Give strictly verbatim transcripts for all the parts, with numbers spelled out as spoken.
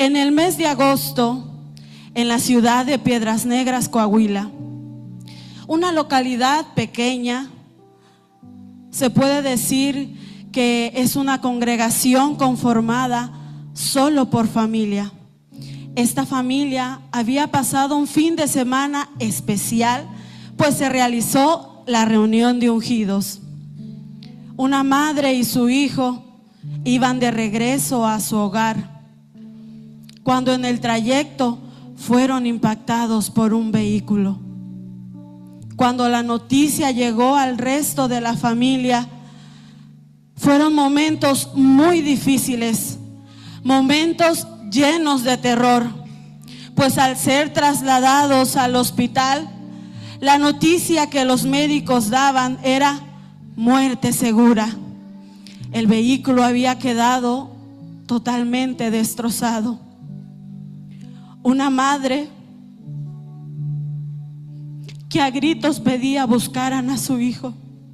En el mes de agosto, en la ciudad de Piedras Negras, Coahuila, una localidad pequeña, se puede decir que es una congregación conformada solo por familia. Esta familia había pasado un fin de semana especial, pues se realizó la reunión de ungidos. Una madre y su hijo iban de regreso a su hogar, cuando en el trayecto fueron impactados por un vehículo. Cuando la noticia llegó al resto de la familia, fueron momentos muy difíciles, momentos llenos de terror, pues al ser trasladados al hospital, la noticia que los médicos daban era muerte segura. El vehículo había quedado totalmente destrozado. Una madre que a gritos pedía buscaran a su hijo.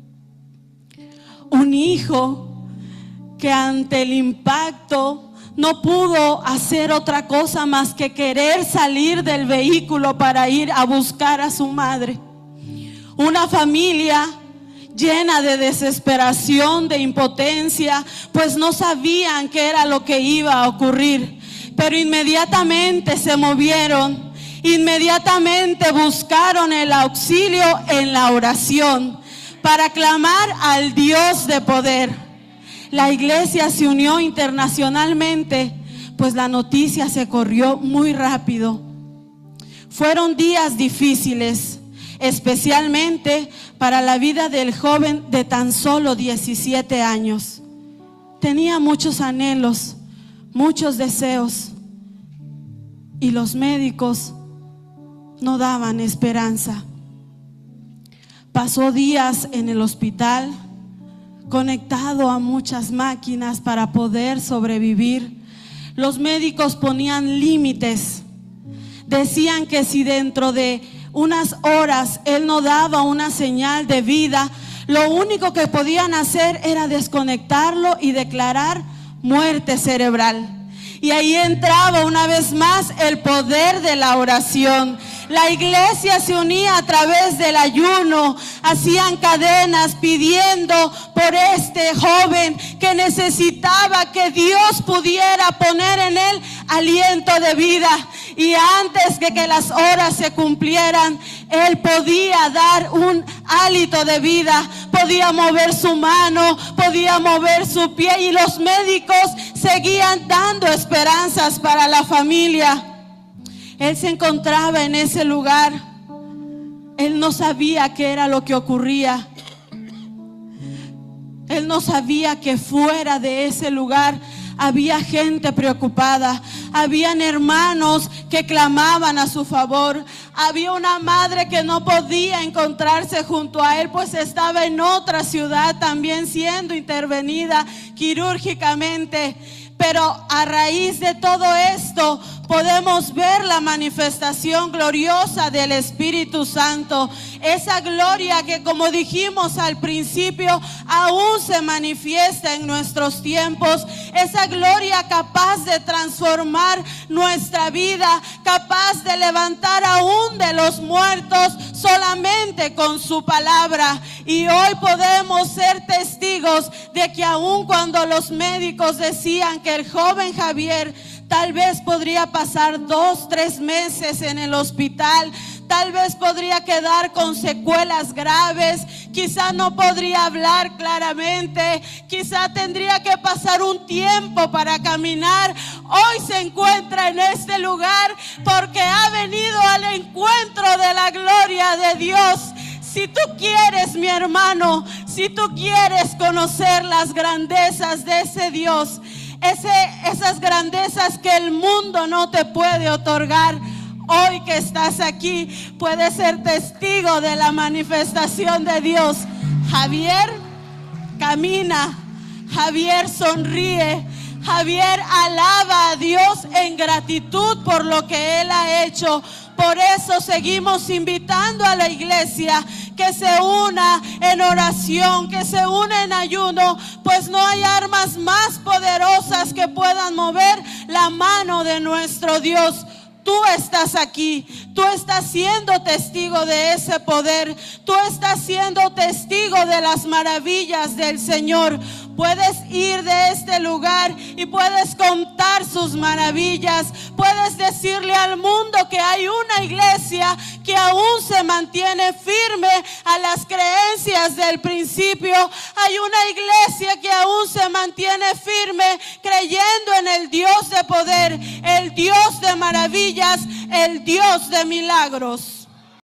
Un hijo que ante el impacto no pudo hacer otra cosa más que querer salir del vehículo para ir a buscar a su madre. Una familia llena de desesperación, de impotencia, pues no sabían qué era lo que iba a ocurrir. Pero inmediatamente se movieron, inmediatamente buscaron el auxilio en la oración para clamar al Dios de poder. La iglesia se unió internacionalmente, pues la noticia se corrió muy rápido. Fueron días difíciles, especialmente para la vida del joven de tan solo diecisiete años. Tenía muchos anhelos, muchos deseos, y los médicos no daban esperanza. Pasó días en el hospital, conectado a muchas máquinas para poder sobrevivir. Los médicos ponían límites. Decían que si dentro de unas horas él no daba una señal de vida, lo único que podían hacer era desconectarlo y declarar muerte cerebral. Y ahí entraba una vez más el poder de la oración. La iglesia se unía a través del ayuno, hacían cadenas pidiendo por este joven que necesitaba que Dios pudiera poner en él aliento de vida. Y antes de que las horas se cumplieran, él podía dar un hálito de vida, podía mover su mano, podía mover su pie, y los médicos seguían dando esperanzas para la familia. Él se encontraba en ese lugar. Él no sabía qué era lo que ocurría. Él no sabía que fuera de ese lugar había gente preocupada. Habían hermanos que clamaban a su favor. Había una madre que no podía encontrarse junto a él, pues estaba en otra ciudad también siendo intervenida quirúrgicamente. Pero a raíz de todo esto podemos ver la manifestación gloriosa del Espíritu Santo. Esa gloria que, como dijimos al principio, aún se manifiesta en nuestros tiempos. Esa gloria capaz de transformar nuestra vida, capaz de levantar aún de los muertos solamente con su palabra. Y hoy podemos ser testigos de que aún cuando los médicos decían que el joven Javier tal vez podría pasar dos, tres meses en el hospital, tal vez podría quedar con secuelas graves, quizá no podría hablar claramente, quizá tendría que pasar un tiempo para caminar. Hoy se encuentra en este lugar porque ha venido al encuentro de la gloria de Dios. Si tú quieres, mi hermano, si tú quieres conocer las grandezas de ese Dios, ese, esas grandezas que el mundo no te puede otorgar, hoy que estás aquí puedes ser testigo de la manifestación de Dios. Javier camina, Javier sonríe, Javier alaba a Dios en gratitud por lo que Él ha hecho, Por eso seguimos invitando a la iglesia que se una en oración, que se une en ayuno, pues no hay armas más poderosas que puedan mover la mano de nuestro Dios. Tú estás aquí, tú estás siendo testigo de ese poder, tú estás siendo testigo de las maravillas del Señor. Puedes ir de este lugar y puedes contar sus maravillas. Puedes decirle al mundo que hay una iglesia que aún se mantiene firme a las creencias del principio. Hay una iglesia que aún se mantiene firme creyendo en el Dios de poder, el Dios de maravillas, el Dios de milagros.